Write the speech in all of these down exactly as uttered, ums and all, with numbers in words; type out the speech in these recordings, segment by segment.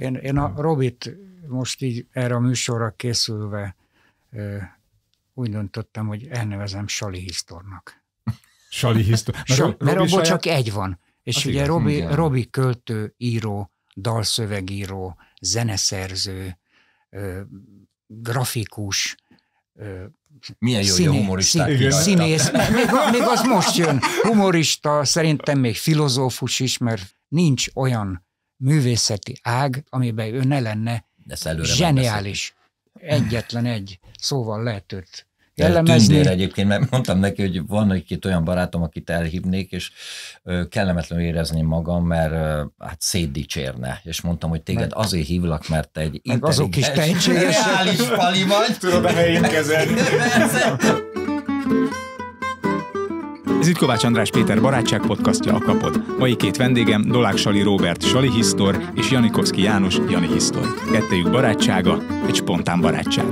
Én, én a Robit most így erre a műsorra készülve úgy döntöttem, hogy elnevezem Sali Hisztornak. Sali Hisztor. So, Robi mert abból saját... csak egy van. És az ugye Robi, Robi költő, író, dalszövegíró, zeneszerző, grafikus, milyen jó, jó humoristák. Szín, színész, még, még az most jön. Humorista, szerintem még filozófus is, mert nincs olyan művészeti ág, amiben ő ne lenne zseniális. Egyetlen egy szóval lehet őt jellemezni. Tündér egyébként, mert mondtam neki, hogy van egy-két olyan barátom, akit elhívnék, és kellemetlenül érezném magam, mert hát szétdicsérne. És mondtam, hogy téged meg azért hívlak, mert te egy intelligens, reális pali vagy. Tudod a helyén kezelni. Ez itt Kovács András Péter barátság podcastja, a Kapod. Mai két vendégem Dolák Sali Róbert, Sali Hisztor, és Janikovszki János, Jani Hisztor. Kettejük barátsága, egy spontán barátság.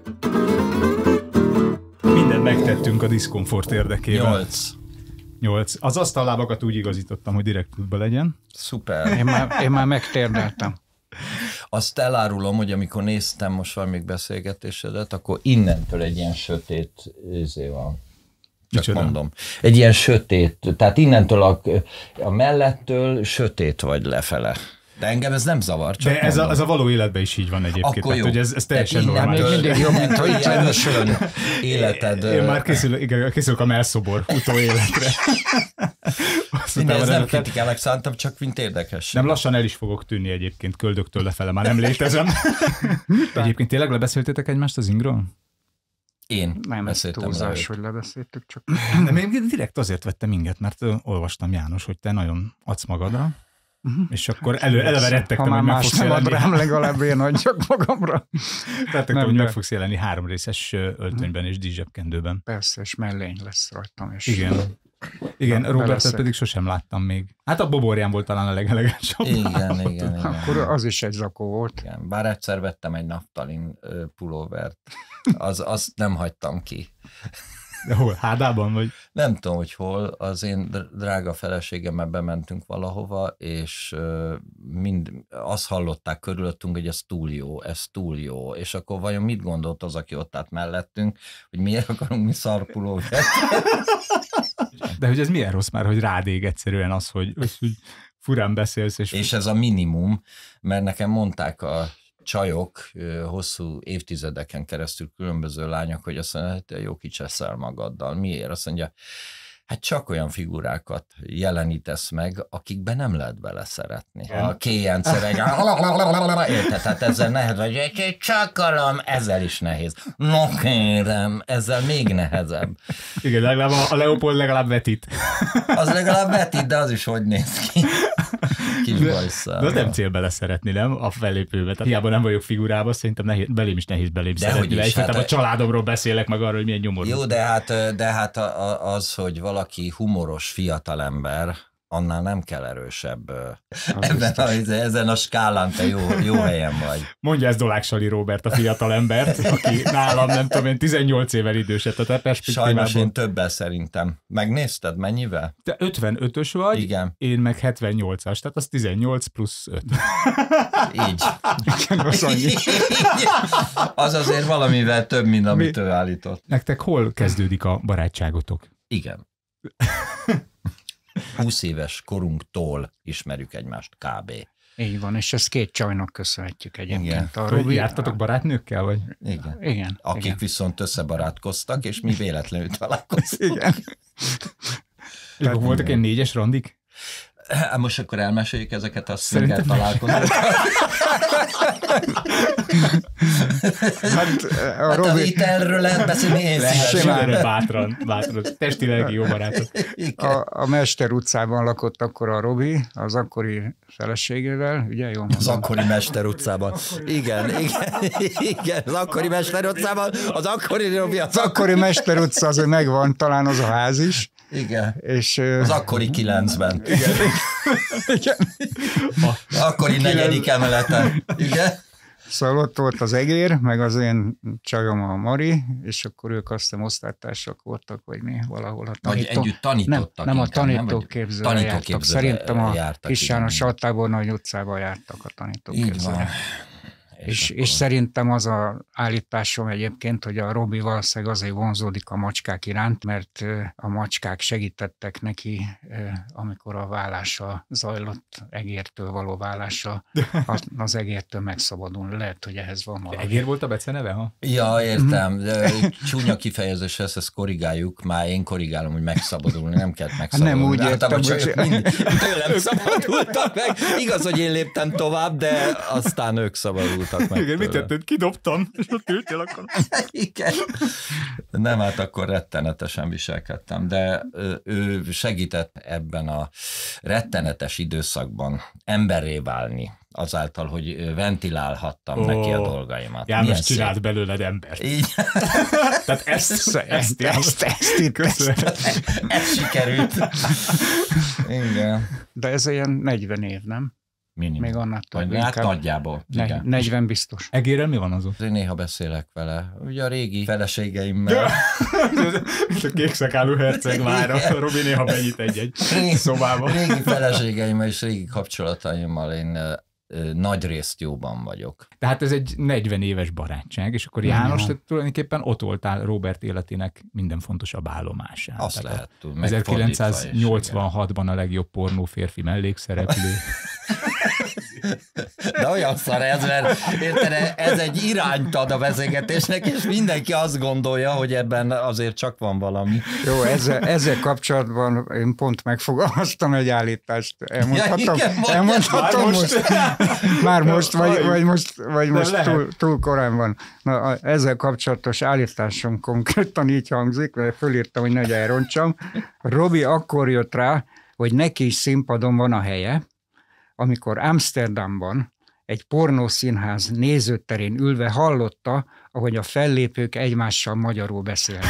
Mindent megtettünk a diszkomfort érdekében. Nyolc. Nyolc. Az asztallábakat úgy igazítottam, hogy direkt útba legyen. Szuper. Én már, én már megtérdeltem. Azt elárulom, hogy amikor néztem most valamelyik beszélgetésedet, akkor innentől egy ilyen sötét izé van. Csak Micsoda? Mondom. Egy ilyen sötét, tehát innentől a, a mellettől sötét vagy lefele. De engem ez nem zavar. Csak de ez a, ez a való életben is így van egyébként. Akkor jó. Tehát, hogy ez, ez teljesen normális. Mindig jobb, mint hogy itt lenne sön életed. Én már készül, igen, készülök a melszobor utóéletre. Minden, ez nem kritikának szántam, csak mint érdekes. Nem, lassan el is fogok tűnni egyébként, köldöktől lefele, már nem létezem. Egyébként tényleg lebeszéltétek egymást az Ingról? Én nem, ez túlzás, hogy lebeszéltük, csak... Nem, én direkt azért vettem inget, mert olvastam, János, hogy te nagyon adsz magadra, uh-huh. és akkor elő, eleve rettegtem, hogy meg fogsz nem jelenni. ad rám, legalább én adjak magamra. Rettegtem, hogy meg fogsz jelenni három részes öltönyben és díszsebkendőben. Persze, és mellény lesz rajtam. És igen. Igen, Robertet pedig sosem láttam még. Hát a Boborján volt talán a legelegánsabb. Igen, igen, igen. Akkor az is egy zakó volt. Igen, bár egyszer vettem egy naftalin pulóvert, az, azt nem hagytam ki. De hol? Hádában vagy? Nem tudom, hogy hol. Az én drága feleségemmel bementünk valahova, és mind azt hallották körülöttünk, hogy ez túl jó, ez túl jó. És akkor vajon mit gondolt az, aki ott állt mellettünk, hogy miért akarunk mi szarpulóvert? De hogy ez milyen rossz már, hogy rád ég egyszerűen az, hogy, hogy furán beszélsz. És... és ez a minimum, mert nekem mondták a csajok hosszú évtizedeken keresztül különböző lányok, hogy azt mondja, hogy te jó kicseszel magaddal. Miért? Azt mondja, hát csak olyan figurákat jelenítesz meg, akikben nem lehet beleszeretni. Igen. A kéjencereg, érted? Tehát ezzel nehéz, vagy csakalom, ezzel is nehéz. No kérem, ezzel még nehezebb. Igen, legalább a Leopold legalább vetít. Az legalább vetít, de az is hogy néz ki. Kis bajszál. De az nem cél beleszeretni, nem? A fellépőbe. Tehát hiába nem vagyok figurában, szerintem nehéz, belém is nehéz belém de szeretni. Is, hát a családomról beszélek meg arról, hogy milyen nyomorú. Jó, de hát, de hát az, hogy valaki humoros fiatalember, annál nem kell erősebb. Ebben a, ezen a skálán te jó, jó helyen vagy. Mondja ez Dolák Sali Róbert, a fiatalembert, aki nálam, nem tudom én, tizennyolc évvel idősebb. A te perspektívában. Sajnos én többel szerintem. Megnézted mennyivel? Te ötvenötös vagy, igen. Én meg hetvennyolcas, tehát az tizennyolc plusz öt. Így. Igen, az, az azért valamivel több, mint amit ő állított. Nektek hol kezdődik a barátságotok? Igen. húsz éves korunktól ismerjük egymást kb. Így van, és ezt két csajnak köszönhetjük egyébként. A Robi... Jártatok barátnőkkel, vagy? Igen. Igen. Akik igen. viszont összebarátkoztak, és mi véletlenül találkoztunk. Igen. És akkor voltak ilyen négyes randik? Most akkor elmeséljük ezeket a szinger találkozókat. Hát a, hát Robi... a vitelről lehet beszélni, én szívesen. Bátran, bátran, testi-lelki jó barátok. A, a Mester utcában lakott akkor a Robi, az akkori feleségével, ugye jól mondom? Az akkori Mester utcában. Igen, igen, igen, az akkori Mester utcában, az akkori Robi. Az, az akkori Mester utca azért megvan, talán az a ház is. Igen, és, az akkori kilencben. Igen. Igen. Az akkori negyedik emeleten. Igen. Szóval ott volt az egér, meg az én csajom a Mari, és akkor ők azt hiszem osztálytársak voltak, vagy mi valahol a tanító. Vagy együtt tanítottak. Nem, nem inkább, a tanítóképzőre jártak. Szerintem a Kis János Saltából Nagy utcában jártak a tanítóképzőre. És, és szerintem az a állításom egyébként, hogy a Robi valószínűleg azért vonzódik a macskák iránt, mert a macskák segítettek neki, amikor a vállása zajlott, egértől való vállása, az egértől megszabadulni. Lehet, hogy ehhez van valami. Egér volt a beceneve, ha? Ja, értem. De csúnya kifejezés, ezt, ezt korrigáljuk. Már én korrigálom, hogy megszabadulni, nem kellett megszabadulni. Nem úgy értem, hogy mind, tőlem szabadultak meg. Igaz, hogy én léptem tovább, de aztán ők szabadultak. Igen, mit tetted? Kidobtam, és ott ültél akkor. Igen. Nem, hát akkor rettenetesen viselkedtem, de ő segített ebben a rettenetes időszakban emberré válni, azáltal, hogy ventilálhattam oh, neki a dolgaimat. János csinált belőled embert. Így. Tehát ezt, ezt, ezt, ezt, ezt, itt ezt, ez sikerült. Igen. De ez ilyen negyven év, nem? Minimum. Még annál több. Hát nagyjából. Ne, negyven biztos. Egérrel mi van azon? Én néha beszélek vele. Ugye a régi feleségeimmel. Mint a kékszakálú herceg már, a Robi néha benyit egy-egy szobába. Régi feleségeimmel és régi kapcsolataimmal én nagy részt jóban vagyok. Tehát ez egy negyven éves barátság, és akkor János, te tulajdonképpen ott voltál Róbert életének minden fontosabb állomásán. Azt lehet. ezerkilencszáznyolcvanhatban a legjobb pornó férfi mellékszereplő. De olyan szar ez, mert érted, ez egy irányt ad a beszélgetésnek, és mindenki azt gondolja, hogy ebben azért csak van valami. Jó, ezzel, ezzel kapcsolatban én pont megfogalmaztam egy állítást. Elmondhatom, ja, igen, elmondhatom már most. most. Már most, vagy, vagy most, vagy most túl, túl korán van. Na, ezzel kapcsolatos állításom konkrétan így hangzik, mert fölírtam, hogy ne elrontsam. Robi akkor jött rá, hogy neki is színpadon van a helye, amikor Amsterdamban egy pornószínház nézőterén ülve hallotta, ahogy a fellépők egymással magyarul beszélnek.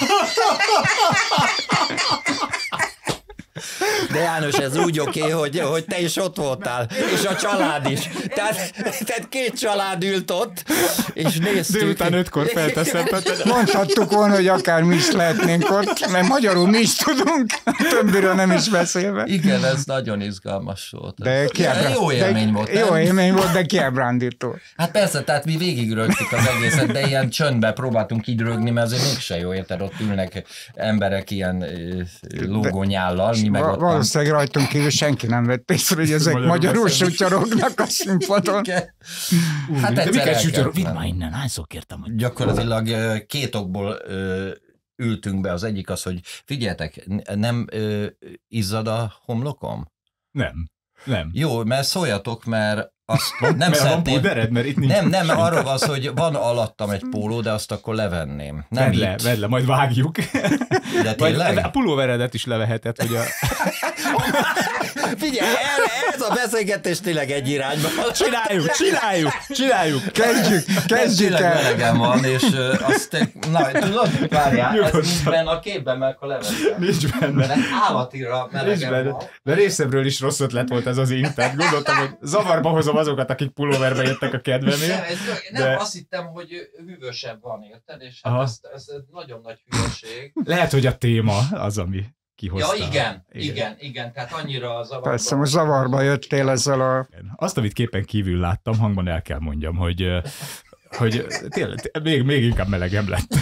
De János, ez úgy oké, okay, hogy, hogy te is ott voltál, és a család is. Tehát, tehát két család ült ott, és néztük. Délután ötkor felteszem. Mondhattuk volna, hogy akár mi is lehetnénk ott, mert magyarul mi is tudunk, többiről nem is beszélve. Igen, ez nagyon izgalmas volt. De kiábrá... Jó élmény volt. Jó élmény volt, de kiábrándító. Hát persze, tehát mi végigrögtük az egészet, de ilyen csöndbe próbáltunk így rögni, mert azért mégse jó, érted, ott ülnek emberek ilyen lógónyállal, mi meg ott valószínűleg rajtunk kívül senki nem vett észre, hogy ezek magyarul, magyarul sutyorognak a színpadon. Hát de miket sutyorog? Vidd már innen, hányszor kértem, hogy... Gyakorlatilag két okból ültünk be. Az egyik az, hogy figyeljetek, nem izzad a homlokom? Nem. Nem. Jó, mert szóljatok, mert azt nem mert szeretném. Púdered, mert itt nincs nem, nem, arról az, hogy van alattam egy póló, de azt akkor levenném. Nem vedd le, vedd le, majd vágjuk. De tényleg? A pulóveredet is leveheted, hogy a... Figyelj, ez a beszélgetés tényleg egy irányba. Csináljuk, csináljuk, csináljuk. Kezdjük, kezdjük el. Melegem van, és azt, na, tudod, várjál, ez nincs benne a képben, mert akkor levettem. Nincs benne. Mert állatira melegem van. De részemről is rossz ötlet volt ez az intet. Gondoltam, hogy zavarba hozom azokat, akik pulóverbe jöttek a kedvemért. Nem, de... nem, azt hittem, hogy hűvösebb van, érted? És hát ez, ez nagyon nagy hülyeség. Lehet, hogy a téma az, ami kihozta. Ja, igen, igen, igen, igen, tehát annyira zavarba. Persze, most zavarba jöttél ezzel a... Azt, amit képen kívül láttam, hangban el kell mondjam, hogy, hogy tényleg, még, még inkább melegem lett.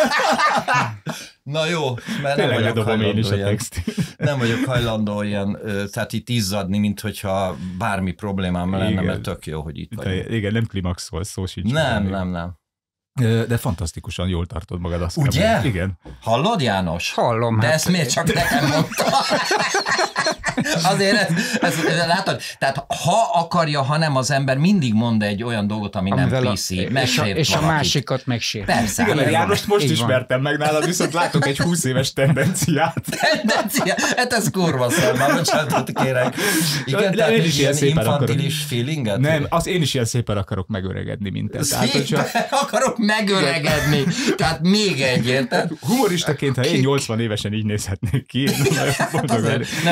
Na jó, mert tényleg nem vagyok hajlandó ilyen, nem vagyok hajlandó ilyen, tehát itt izzadni, mint hogyha bármi problémám lenne, igen, mert tök jó, hogy itt vagyok. Igen, nem klimaxol, szó sincs. Nem, nem, nem. De fantasztikusan jól tartod magad. Azt ugye? Kell, igen. Hallod, János? Hallom. De hát ezt miért csak nekem mondta? Azért ezt, ezt, ezt látod? Tehát ha akarja, ha nem, az ember mindig mond egy olyan dolgot, ami Amivel nem pé cé, megsért És a, és a másikat megsért. Persze. Igen, Jánost most ismertem meg nálad, viszont látok egy húsz éves tendenciát. Tendenciát? Hát ez kurva szem, már bocsánatot kérek. Igen, de tehát én is ilyen infantilis feelinget? Nem, az én is ilyen szépen akarok megöregedni, mint te. Szépen csak... akarok megöregedni. Tehát még egy, érted? Humoristaként, ha én nyolcvan évesen így nézhetnék ki. Nem, majd utána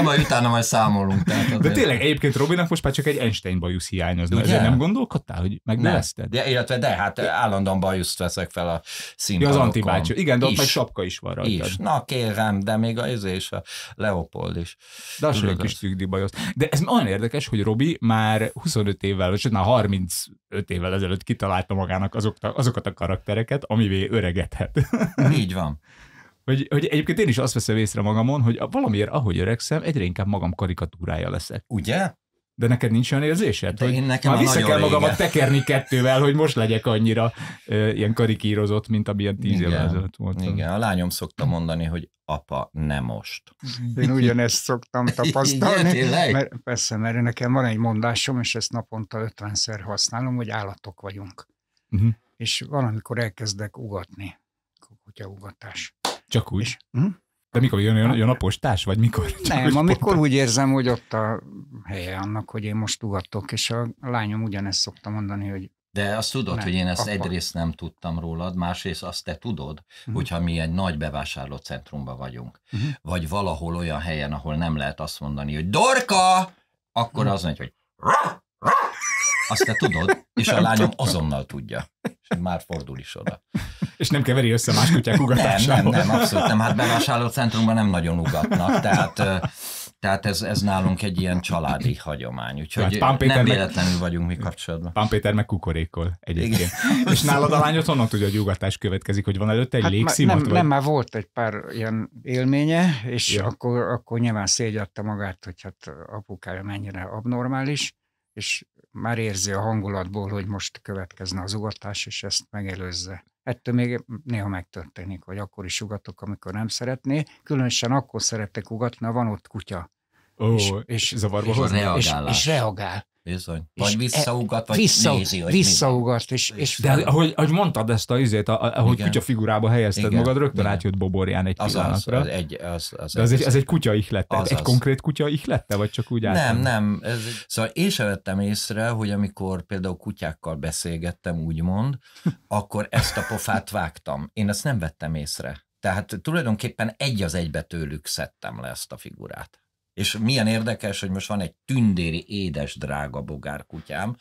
majd számolunk. Tehát de tényleg egyébként Robinak most már csak egy Einstein bajusz hiányozna. Ezért nem gondolkodtál, hogy megnevezted? De, illetve de hát állandóan bajuszt veszek fel a színpadokon. Ja, az antibácsú. Igen, de ott meg sapka is van rajta. Is. Na kérem, de még a izé és a Leopold is. De az egy kis tükdi bajusz. De ez olyan érdekes, hogy Robi már huszonöt évvel, vagy már harmincöt évvel ezelőtt kitalálta magának azokat, azokat a karaktereket, amivé öregedhet. Így van. Hogy, hogy egyébként én is azt veszem észre magamon, hogy valamiért, ahogy öregszem, egyre inkább magam karikatúrája leszek. Ugye? De neked nincs olyan érzésed? De én nekem már vissza kell régen. magamat tekerni kettővel, hogy most legyek annyira uh, ilyen karikírozott, mint amilyen tíz évvel ezelőtt voltam. Igen, a lányom szokta mondani, hogy apa, nem most. Én ugyanezt szoktam tapasztalni. Igen, mert, persze, mert nekem van egy mondásom, és ezt naponta ötvenszer használom, hogy állatok vagyunk. Uh-huh. És valamikor elkezdek ugatni. Kutyaugatás. Csak úgy? És, hm? De mikor jön, jön, jön a postás, vagy mikor? Csak nem, amikor postás. Úgy érzem, hogy ott a helye annak, hogy én most ugatok, és a lányom ugyanezt szokta mondani, hogy de azt tudod, nem, hogy én ezt apa. egyrészt nem tudtam rólad, másrészt azt te tudod, uh-huh. hogyha mi egy nagy bevásárlócentrumban vagyunk, uh-huh. vagy valahol olyan helyen, ahol nem lehet azt mondani, hogy Dorka, akkor uh-huh. az mondja, hogy rá, rá. Azt te tudod, és nem a lányom tudtam. Azonnal tudja. És már fordul is oda. És nem keveri össze más kutyák ugatásával. Nem, nem, nem, abszolút nem. Hát bevásárlócentrumban nem nagyon ugatnak, tehát, tehát ez, ez nálunk egy ilyen családi hagyomány. Úgyhogy hát nem véletlenül meg, vagyunk mi kapcsolatban. Pán Péter meg kukorékol egyébként. És nálad a lányod honnan tudja, hogy ugatás következik, hogy van előtte egy hát légszimat? Nem, vagy? nem, már volt egy pár ilyen élménye, és ja. akkor, akkor nyilván szégyedte magát, hogy hát apukája mennyire abnormális, és már érzi a hangulatból, hogy most következne az ugatás, és ezt megelőzze. Ettől még néha megtörténik, hogy akkor is ugatok, amikor nem szeretné. Különösen akkor szeretek ugatni, ha van ott kutya. Ó, és, és zavarba hoz. És, és reagál. Bizony. Vagy visszaugat, vagy vissza, nézi, hogy visszaugat. És, és de ahogy, ahogy mondtad ezt a izét, ahogy igen. kutya figurába helyezted igen. magad, rögtön igen. átjött Boborján egy az pillanatra. Az, az egy, az, az de az egy, az egy kutya ihlette? Az, egy az. konkrét kutya ihlette, vagy csak úgy átadni? Nem, nem. Ez, szóval én sem vettem észre, hogy amikor például kutyákkal beszélgettem, úgymond, akkor ezt a pofát vágtam. Én ezt nem vettem észre. Tehát tulajdonképpen egy az egybe tőlük szedtem le ezt a figurát. És milyen érdekes, hogy most van egy tündéri, édes, drága bogárkutyám,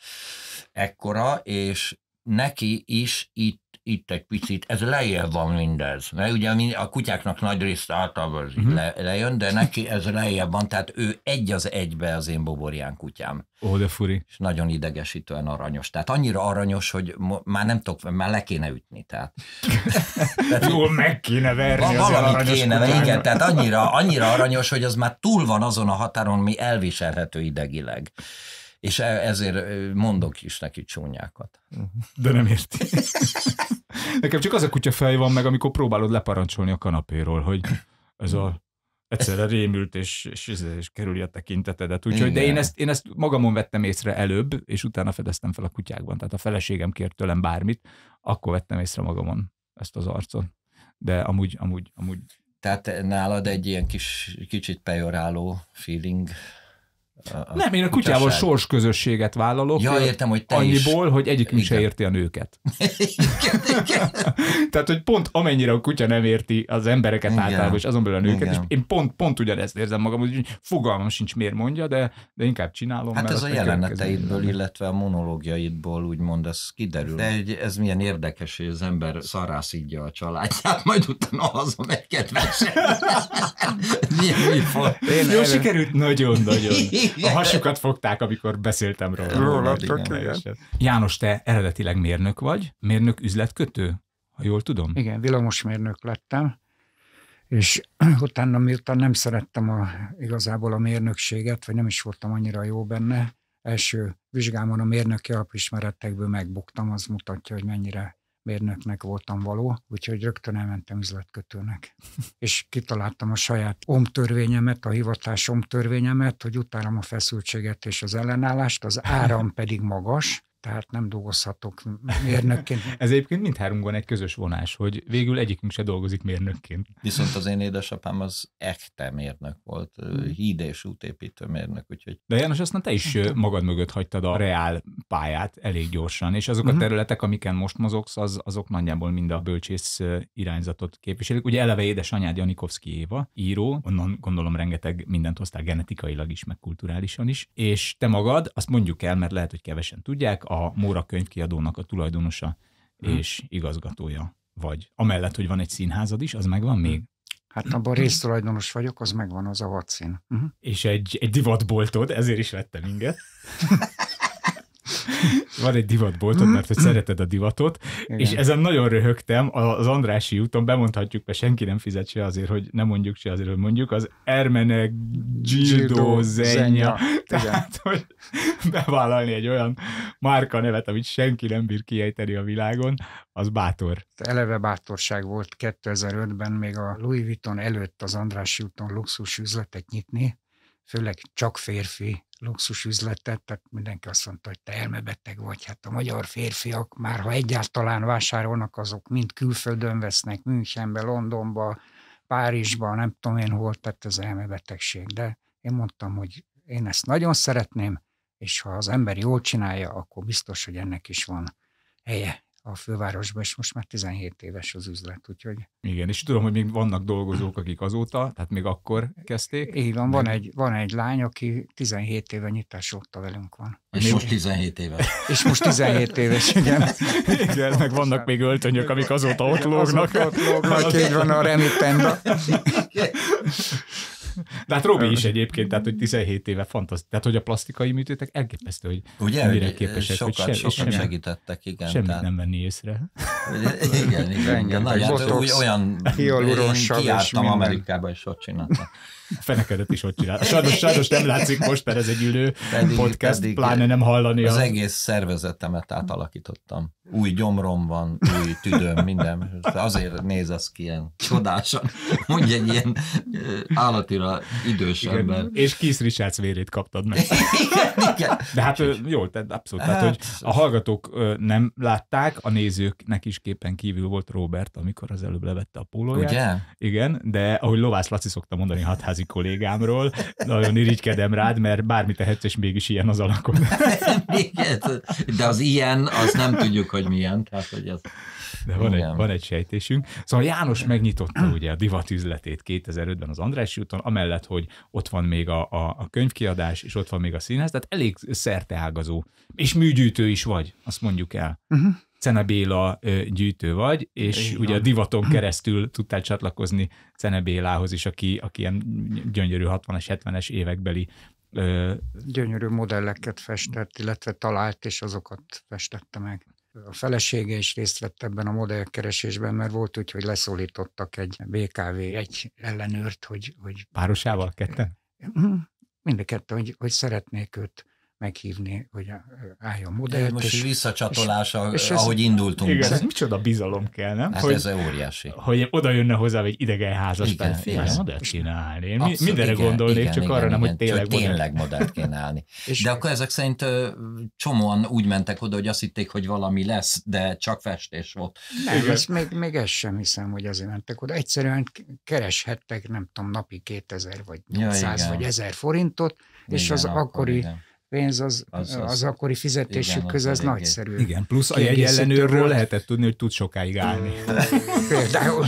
ekkora, és neki is itt, itt egy picit, ez lejjebb van mindez. Mert ugye a kutyáknak nagy részt általában uh-huh. le, lejön, de neki ez lejjebb van, tehát ő egy az egybe az én Boborján kutyám. Ó, de furi. És nagyon idegesítően aranyos. Tehát annyira aranyos, hogy már nem tudok, már le kéne ütni. Tehát, tehát jól meg kéne verni az valamit kéne, igen, tehát annyira, annyira aranyos, hogy az már túl van azon a határon, mi elviselhető idegileg. És ezért mondok is neki csúnyákat. De nem érti. Nekem csak az a kutya fej van meg, amikor próbálod leparancsolni a kanapéról, hogy ez a egyszerre rémült, és, és, és kerülje a tekintetedet. Úgyhogy, de én ezt, én ezt magamon vettem észre előbb, és utána fedeztem fel a kutyákban. Tehát a feleségem kért tőlem bármit, akkor vettem észre magamon ezt az arcot. De amúgy, amúgy, amúgy... Tehát nálad egy ilyen kis, kicsit pejoráló feeling... A, a nem, én a kutyával sorsközösséget vállalok. Ja, értem, hogy te annyiból, is. hogy egyikünk se érti a nőket. Igen, igen. Tehát, hogy pont amennyire a kutya nem érti az embereket igen. általában, és azon belül a nőket, igen. és én pont, pont ugyanezt érzem magam, hogy fogalmam sincs, miért mondja, de, de inkább csinálom. Hát ez a jeleneteidből, illetve a monológiaidból úgymond ez kiderül. De ez milyen érdekes, hogy az ember szarászidja a családját, majd utána haza megy kedvesen. Milyen műfaj. Jó, sikerült nagyon-nagyon. A hasukat fogták, amikor beszéltem róla. Rólatok, János, te eredetileg mérnök vagy? Mérnök üzletkötő? Ha jól tudom? Igen, villamosmérnök lettem, és utána miután nem szerettem a, igazából a mérnökséget, vagy nem is voltam annyira jó benne, első vizsgámon a mérnöki alapismeretekből megbuktam, az mutatja, hogy mennyire mérnöknek voltam való, úgyhogy rögtön elmentem üzletkötőnek. És kitaláltam a saját omtörvényemet, a hivatás omtörvényemet, hogy utálom a feszültséget és az ellenállást, az áram pedig magas, tehát nem dolgozhatok mérnökként. Ez egyébként mindhármunkban egy közös vonás, hogy végül egyikünk se dolgozik mérnökként. Viszont az én édesapám az echte mérnök volt, híd és útépítő mérnök, úgyhogy... De János, aztán te is magad mögött hagytad a reál pályát elég gyorsan, és azok a területek, amiken most mozogsz, az, azok nagyjából mind a bölcsész irányzatot képviselik. Ugye eleve édesanyád Janikovszky Éva, író, onnan gondolom rengeteg mindent hoztál genetikailag is, meg kulturálisan is, és te magad, azt mondjuk el, mert lehet, hogy kevesen tudják, a Móra könyvkiadónak a tulajdonosa hmm. és igazgatója vagy. Amellett, hogy van egy színházad is, az megvan még? Hát abban résztulajdonos vagyok, az megvan, az a Vadszín. Uh-huh. És egy, egy divatboltod, ezért is vettem inget. Van egy divatboltod, mert hogy szereted a divatot, igen. És ezen nagyon röhögtem, az Andrássy úton bemondhatjuk, mert senki nem fizet se azért, hogy nem mondjuk se azért, hogy mondjuk, az Ermenegildo Zenya. Tehát, hogy bevállalni egy olyan márka nevet, amit senki nem bír kiejteni a világon, az bátor. Eleve bátorság volt kétezer-ötben, még a Louis Vuitton előtt az Andrássy úton luxus üzletet nyitni, főleg csak férfi luxus üzletet, tehát mindenki azt mondta, hogy te elmebeteg vagy. Hát a magyar férfiak már, ha egyáltalán vásárolnak, azok mind külföldön vesznek, Münchenbe, Londonba, Párizsba, nem tudom én hol, tehát ez elmebetegség. De én mondtam, hogy én ezt nagyon szeretném, és ha az ember jól csinálja, akkor biztos, hogy ennek is van helye a fővárosban, és most már tizenhét éves az üzlet, úgyhogy... Igen, és tudom, hogy még vannak dolgozók, akik azóta, tehát még akkor kezdték. Így van, van egy, van egy lány, aki tizenhét éve nyitás óta velünk van. És még most tizenhét éves. És most tizenhét éves, igen. Igen, meg vannak még öltönyök, amik azóta ott lógnak. Azóta ott lógnak, így van a Remitenda. De hát Robi is egyébként, tehát hogy tizenhét éve fantasztikus. Tehát, hogy a plastikai műtétek elképesztő, hogy ugye, mennyire képesek. Sokat, hogy se, sokat segítettek, igen. Semmit tehát... nem venni észre. Igen, igen. igen. Nagy, hát, úgy, olyan, én kiártam Amerikába, és ott csináltam. A fenekedet is ott csináltam. Sajnos, sajnos nem látszik most, mert ez egy ülő pedig, podcast, pedig pláne nem hallani. Az a... egész szervezetemet átalakítottam. Új gyomrom van, új tüdőm, minden. Azért néz az ki ilyen csodásan. Mondj egy ilyen állatira idős igen, ember. És Keith Richards vérét kaptad meg. Igen, igen. De hát jól, tehát abszolút. Hát, tehát, hogy a hallgatók nem látták, a nézőknek is képen kívül volt Robert, amikor az előbb levette a pólóját. Ugye? Igen, de ahogy Lovász Laci szokta mondani hatházi kollégámról, nagyon irigykedem rád, mert bármi tehetsz, és mégis ilyen az alakod. De az ilyen, az nem tudjuk, hogy milyen. Tehát, hogy ez... De van egy, van egy sejtésünk. Szóval János megnyitotta ugye a divatüzletét kétezer-ötben az Andrássy úton, amellett, hogy ott van még a, a, a könyvkiadás, és ott van még a színház, tehát elég szerteágazó. És műgyűjtő is vagy, azt mondjuk el. Uh-huh. Cene Béla ö, gyűjtő vagy, és igen. Ugye a divaton keresztül tudtál csatlakozni Cene Bélához is, aki, aki ilyen gyönyörű hatvanas, hetvenes évekbeli ö... gyönyörű modelleket festett, illetve talált, és azokat festette meg. A felesége is részt vett ebben a modellkeresésben, mert volt úgy, hogy leszólítottak egy bé ká vé egy ellenőrt, hogy... hogy párosával ketten? Mind a ketten, hogy, hogy szeretnék őt meghívni, hogy álljon modellt. Most és, visszacsatolás, és, és ahogy ez, indultunk. Igen, ez micsoda bizalom kell, nem? Hát hogy, ez óriási. Hogy oda jönne hozzá egy idegen házas fel, fél modellt kéne állni. Én abszolút, mindenre igen, gondolnék, igen, csak igen, arra igen, nem, hogy tényleg modellt. Tényleg modellt kéne állni. De akkor ezek szerint csomóan úgy mentek oda, hogy azt hitték, hogy valami lesz, de csak festés volt. Nem, ezt még, még ezt sem hiszem, hogy azért mentek oda. Egyszerűen kereshettek, nem tudom, napi kétezer vagy nyolcszáz ja, vagy ezer forintot, és igen, az akkor, akkori igen. pénz az, az, az, az akkori fizetésük közül, az nagyszerű. Igen, plusz a jegy ellenőrről lehetett tudni, hogy tud sokáig állni. Például.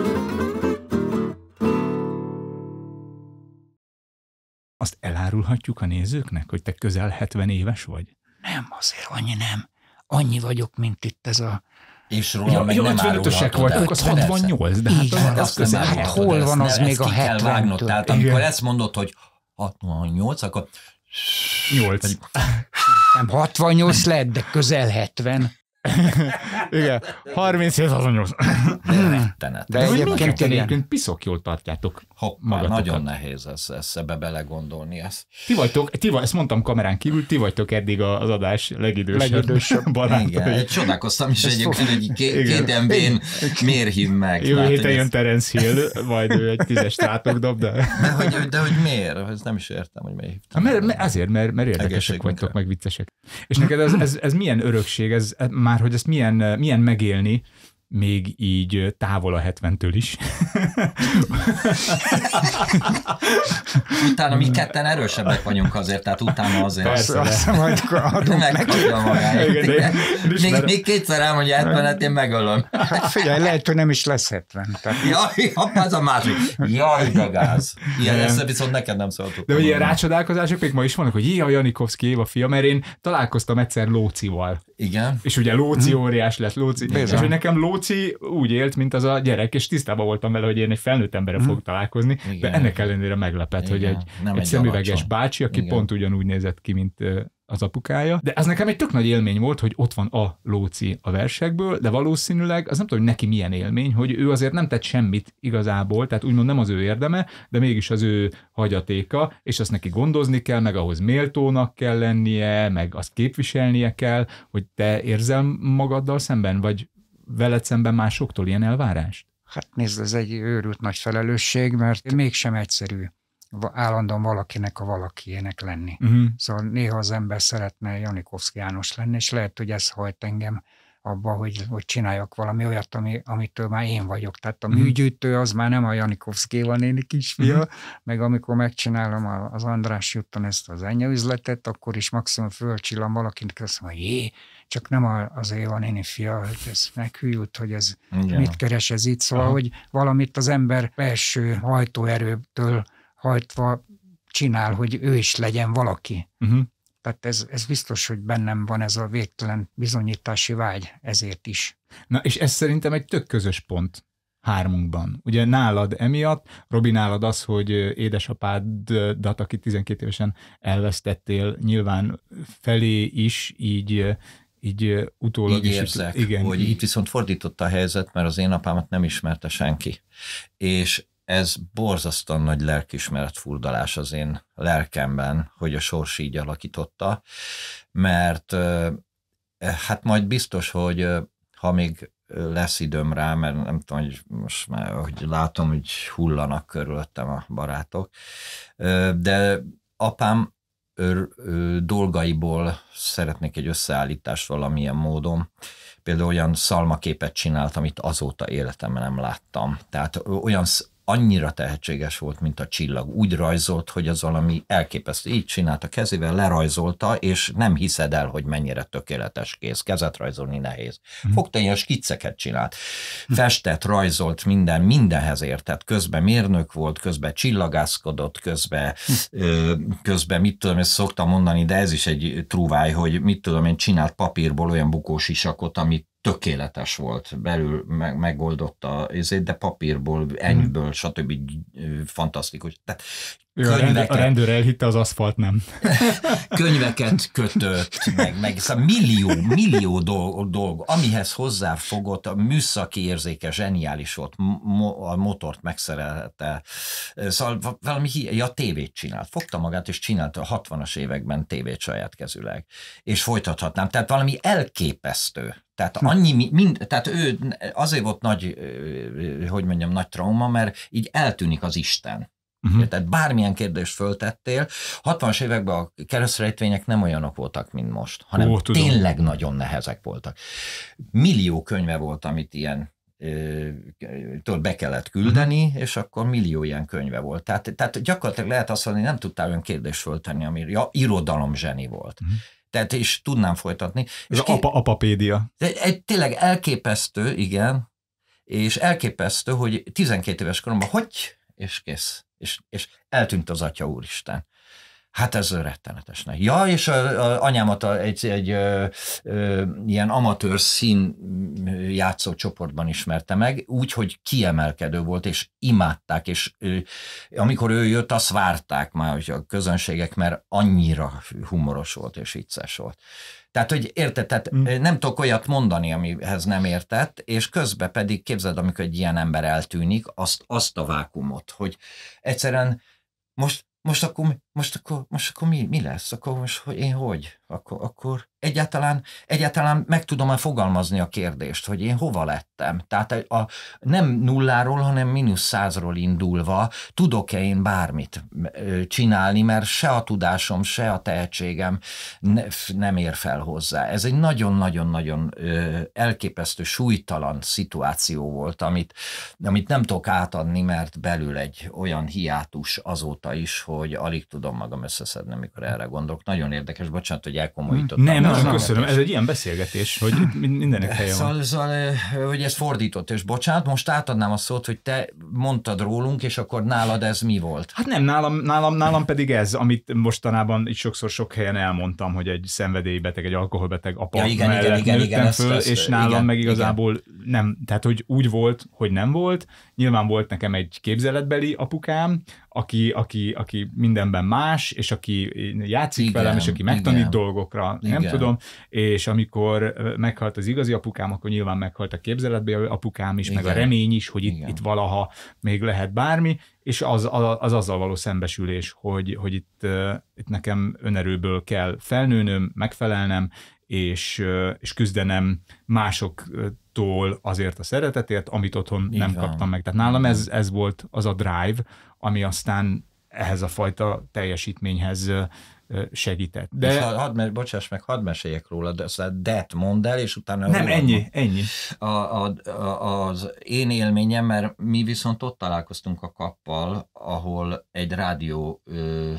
Azt elárulhatjuk a nézőknek, hogy te közel hetven éves vagy? Nem, azért annyi nem. Annyi vagyok, mint itt ez a... És róla meg nem árulhatod. Vagyok, az hatvannyolc, de hát, van, az az hát hol van az még a hetventől? Tehát amikor ezt mondod, hogy hatvannyolc, akkor... nyolc. Nem hatvannyolc lett, de közel hetven. Igen, harminchét huszonnyolc. De, de egyébként, egyébként piszok jól tartjátok Hoppá, magatokat. Nagyon nehéz ez, ez ebbe belegondolni. Ezt. Ti vagytok, ti vagy, ezt mondtam kamerán kívül, ti vagytok eddig az adás legidősebb, legidősebb barátai. Igen, csodálkoztam is egyébként, hogy két, két embern miért hív meg. Jövő héten jön Terence Hill, majd ő egy tízes rátok dob, de... De hogy, de hogy miért? Ez nem is értem, hogy miért hívtam. Mert, mert, azért, mert, mert érdekesek vagytok, meg viccesek. És neked ez, ez, ez milyen örökség, ez, már hogy ezt milyen, milyen megélni, még így távol a hetventől is. Utána mi ketten erősebbek vagyunk azért, tehát utána azért. Persze, azt majd adunk neki. Még, még kétszer elmondja hetvenet, én megölöm. Figyelj, lehet, hogy nem is lesz hetven. Tehát... Jaj, hoppá, ez a másik. Jaj, de gáz. Ilyen ezt viszont neked nem szóltuk. De hogy ilyen rácsodálkozások még ma is vannak, hogy jé, a Janikovszki Éva fia, mert én találkoztam egyszer Lócival. Igen. És ugye Lóci óriás lett, Lóci. Bizony. És hogy nekem Lóci úgy élt, mint az a gyerek, és tisztában voltam vele, hogy én egy felnőtt emberre mm. fogok találkozni, igen. De ennek ellenére meglepett, igen. Hogy egy, egy, egy szemüveges alacsony bácsi, aki igen. pont ugyanúgy nézett ki, mint az apukája. De az nekem egy tök nagy élmény volt, hogy ott van a Lóci a versekből, de valószínűleg az nem tudom, hogy neki milyen élmény, hogy ő azért nem tett semmit igazából, tehát úgymond nem az ő érdeme, de mégis az ő hagyatéka, és azt neki gondozni kell, meg ahhoz méltónak kell lennie, meg azt képviselnie kell, hogy te érzel magaddal szemben, vagy veled szemben másoktól ilyen elvárást? Hát nézd, ez egy őrült nagy felelősség, mert mégsem egyszerű állandóan valakinek a valakiének lenni. Uh-huh. Szóval néha az ember szeretne Janikovszki János lenni, és lehet, hogy ez hajt engem abba, hogy, hogy csináljak valami olyat, ami, amitől már én vagyok. Tehát a uh-huh. műgyűjtő az már nem a Janikovszki Éva néni kisfia, uh-huh. meg amikor megcsinálom az András úton ezt az enyőüzletet, akkor is maximum fölcsillan valakinek, azt mondom, hogy jé, csak nem az Éva néni fia, ez meghűlt, hogy ez igen. mit keres ez itt. Szóval, uh-huh. hogy valamit az ember belső hajtóerőtől hajtva csinál, hogy ő is legyen valaki. Uh-huh. Tehát ez, ez biztos, hogy bennem van ez a végtelen bizonyítási vágy, ezért is. Na, és ez szerintem egy tök közös pont hármunkban. Ugye nálad emiatt, Robi, nálad az, hogy édesapádat, aki tizenkét évesen elvesztettél, nyilván felé is így így utólag így érzek, is, igen, hogy itt viszont fordított a helyzet, mert az én apámat nem ismerte senki. És ez borzasztóan nagy lelkiismeret furdalás az én lelkemben, hogy a sors így alakította, mert hát majd biztos, hogy ha még lesz időm rá, mert nem tudom, hogy most már, hogy látom, hogy hullanak körülöttem a barátok, de apám ő, ő, dolgaiból szeretnék egy összeállítást valamilyen módon. Például olyan szalmaképet csinált, amit azóta életemben nem láttam. Tehát olyan annyira tehetséges volt, mint a csillag. Úgy rajzolt, hogy az valami elképesztő. Így csinálta kezével, lerajzolta, és nem hiszed el, hogy mennyire tökéletes kéz. Kezet rajzolni nehéz. Fogta ilyen skicceket csinált. Festett, rajzolt, minden, mindenhez értett. Közben mérnök volt, közben csillagászkodott, közben, közben mit tudom, ezt szoktam mondani, de ez is egy trúváj, hogy mit tudom én, csinált papírból olyan bukós isakot, amit tökéletes volt, belül meg, megoldotta ezért, de papírból, ennyiből, hmm. stb. Fantasztikus. Tehát Ő, a, rendőr, a rendőr elhitte, az aszfalt nem. Könyveket kötött, meg, meg szóval millió, millió dolg, dolg, amihez hozzáfogott, a műszaki érzéke zseniális volt, mo, a motort megszerelte, szóval valami hi- ja, tévét csinált. Fogta magát, és csinált a hatvanas években tévét saját kezüleg. És folytathatnám. Tehát valami elképesztő. Tehát annyi, mind, tehát ő azért volt nagy, hogy mondjam, nagy trauma, mert így eltűnik az Isten. Uh-huh. Tehát bármilyen kérdést föltettél, hatvanas években a keresztrejtvények nem olyanok voltak, mint most, hanem Ó, tényleg nagyon nehezek voltak. Millió könyve volt, amit ilyen től be kellett küldeni, uh-huh. és akkor millió ilyen könyve volt. Tehát, tehát gyakorlatilag lehet azt mondani, nem tudtál olyan kérdést föltenni, ami ja, irodalom zseni volt. Uh-huh. Tehát és tudnám folytatni. Ez és apa, apapédia. Egy, tényleg elképesztő, igen, és elképesztő, hogy tizenkét éves koromban hogy, és kész. És, és eltűnt az Atya Úristen. Hát ez rettenetesnek. Ja, és a, a anyámat a, egy, egy ö, ö, ilyen amatőr szín játszó csoportban ismerte meg, úgy, hogy kiemelkedő volt, és imádták, és ö, amikor ő jött, azt várták már hogy a közönségek, mert annyira humoros volt, és vicces volt. Tehát, hogy érted, tehát mm. nem tudok olyat mondani, amihez nem értett, és közben pedig képzeld, amikor egy ilyen ember eltűnik, azt, azt a vákumot, hogy egyszerűen most Most akkor, most akkor, most akkor mi, mi lesz? Akkor most hogy én hogy? Akkor, akkor egyáltalán, egyáltalán meg tudom-e fogalmazni a kérdést, hogy én hova lettem? Tehát a, a, nem nulláról, hanem mínusz százról indulva tudok-e én bármit csinálni, mert se a tudásom, se a tehetségem ne, nem ér fel hozzá. Ez egy nagyon-nagyon-nagyon elképesztő, súlytalan szituáció volt, amit, amit nem tudok átadni, mert belül egy olyan hiátus azóta is, hogy alig tudom magam összeszedni, amikor erre gondolok. Nagyon érdekes, bocsánat, hogy elkomolyítottam. Nem, nagyon köszönöm, ez egy ilyen beszélgetés, hogy mindenek helye szóval, van. Szóval, hogy ez fordított, és bocsánat, most átadnám a szót, hogy te mondtad rólunk, és akkor nálad ez mi volt? Hát nem, nálam, nálam, nálam pedig ez, amit mostanában így sokszor sok helyen elmondtam, hogy egy szenvedélybeteg, egy alkoholbeteg apa ja, igen, mellett igen, igen, nőttem igen, föl, ezt, és nálam igen, meg igazából igen. nem, tehát hogy úgy volt, hogy nem volt. Nyilván volt nekem egy képzeletbeli apukám, aki, aki, aki mindenben más, és aki játszik igen, velem, és aki megtanít igen. dolgokra, igen. nem tudom, és amikor meghalt az igazi apukám, akkor nyilván meghalt a képzeletbeli apukám is, igen. meg a remény is, hogy itt, itt valaha még lehet bármi, és az, az azzal való szembesülés, hogy, hogy itt, itt nekem önerőből kell felnőnöm, megfelelnem, és, és küzdenem másoktól azért a szeretetért, amit otthon így nem van. kaptam meg. Tehát nálam ez, ez volt az a drive, ami aztán ehhez a fajta teljesítményhez segített. De... És hadd, bocsáss meg, hadd meséljek róla, de det mondd el, és utána... Nem, ennyi, ennyi. A, a, a, az én élményem, mert mi viszont ott találkoztunk a Kappal, ahol egy rádió... Ö,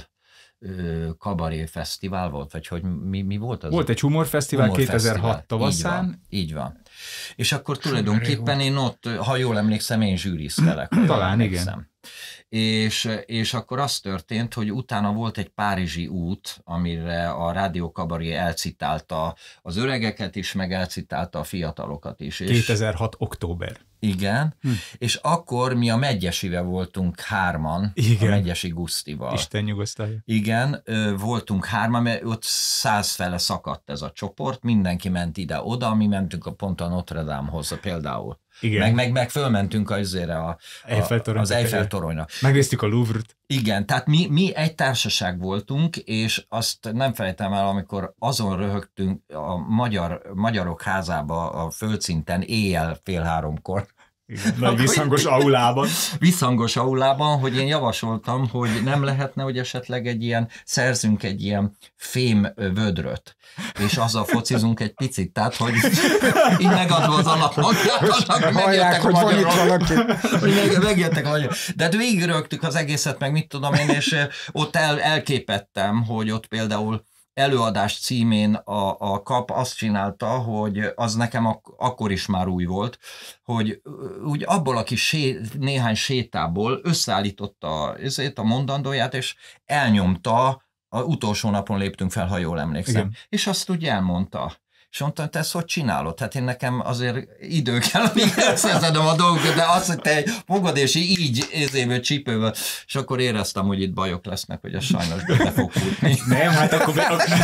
kabaré fesztivál volt, vagy hogy mi, mi volt az? Volt egy humorfesztivál humor kétezer-hat tavaszán. Így van, így van. És akkor tulajdonképpen én ott, ha jól emlékszem, én zsűriztelek. Talán igen. És, és akkor az történt, hogy utána volt egy párizsi út, amire a Rádió Kabaré elcitálta az öregeket is, meg elcitálta a fiatalokat is. kétezer-hat október. Igen, hm. és akkor mi a Megyesivel voltunk hárman, igen. a Megyesi Gusztival. Isten nyugosztalja. Igen, voltunk hárman, mert ott százfele szakadt ez a csoport, mindenki ment ide-oda, mi mentünk a pont a Notre Damehoz például. Igen. Meg, meg, meg fölmentünk azért a, a, az Eiffel-toronyra. Megnéztük a Louvre-t. Igen, tehát mi, mi egy társaság voltunk, és azt nem felejtem el, amikor azon röhögtünk a magyar, Magyarok Házába a földszinten éjjel fél háromkor. Igen, nagy visszhangos aulában. Visszhangos aulában, hogy én javasoltam, hogy nem lehetne, hogy esetleg egy ilyen, szerzünk egy ilyen fém vödröt, és azzal focizunk egy picit, tehát, hogy így megadva az alaphangját, hallják, hogy van itt valaki. Megjöttek a magyarok. De hát végig rögtük az egészet, meg mit tudom én, és ott el, elképettem, hogy ott például előadás címén a, a Kap azt csinálta, hogy az nekem ak- akkor is már új volt, hogy úgy abból a kis sé- néhány sétából összeállította ezért a mondandóját, és elnyomta, az utolsó napon léptünk fel, ha jól emlékszem. Igen. És azt úgy elmondta. És mondtam, te ezt hogy csinálod? Hát én nekem azért idő kell, amíg elszerzedem a dolgokat, de azt, hogy te fogod, és így érzéből, csípőből, és akkor éreztem, hogy itt bajok lesznek, hogy ez sajnos be fog futni. Nem, hát akkor...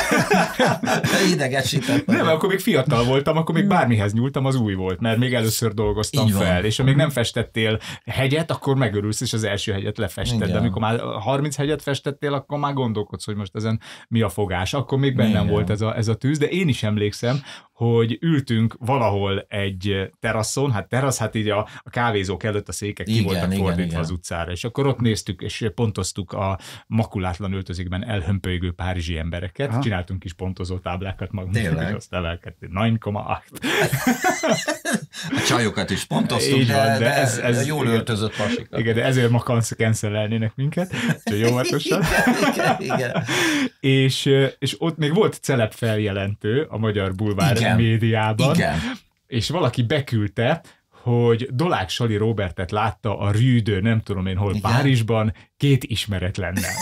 Idegesített. Nem, akkor még fiatal voltam, akkor még bármihez nyúltam, az új volt, mert még először dolgoztam fel, és amíg nem festettél hegyet, akkor megörülsz, és az első hegyet lefested. Igen. De amikor már harminc hegyet festettél, akkor már gondolkodsz, hogy most ezen mi a fogás. Akkor még bennem igen. volt ez a, ez a tűz, de én is emlékszem, hogy ültünk valahol egy teraszon, hát terasz, hát így a, a kávézók előtt a székek ki voltak fordítva igen. az utcára, és akkor ott néztük, és pontoztuk a makulátlan öltözékben elhömpölygő párizsi embereket, ha? Csináltunk kis pontozó táblákat magunknak, és azt emelkedtünk. nulla egész hat. A csajokat is pontoztunk, de, van, de, de ez, ez jól igen, öltözött pasikat. Igen, de ezért ma cancelelnének minket, úgyhogy óvatosan. igen, igen. és, és ott még volt celeb feljelentő a magyar bulvár igen. médiában, igen. és valaki beküldte, hogy Dolák Sali Róbertet látta a Rue de, nem tudom én hol, igen. Párizsban, két ismeretlennel.